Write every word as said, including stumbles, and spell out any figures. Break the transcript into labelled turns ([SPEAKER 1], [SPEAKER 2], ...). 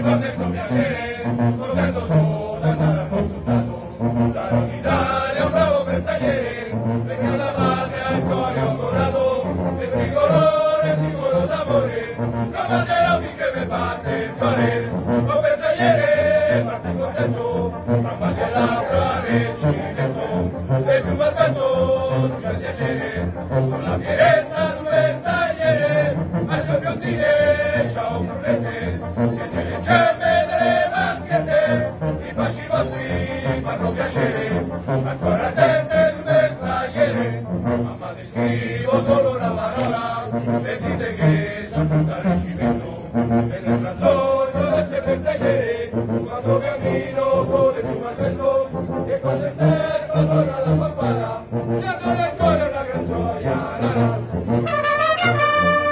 [SPEAKER 1] fa questo piacere, conoscendo solo andare consultato, sarò in Italia un bravo bersagliere, perché alla madre al cuore ho dorato, e tricolore sicuro d'amore, non mangerò finché mi batte il fare, un bersagliere, ma più contento, tra pace e labbra recinetto, e più malcanto, scegliere, sulla fierezza d'un bersagliere, al mio biondine, ciao brunette, siete le gemme delle maschiette, i fasci vostri fanno piacere, ancora attente d'un bersagliere, mamma ti scrivo solo una parola, e dite che sono giunta al reggimento, e sembra un sogno essere bersagliere, quando cammino con il più martello, e quando il tempo suona la fanfara, mi ancora ancora una gran gioia, la la.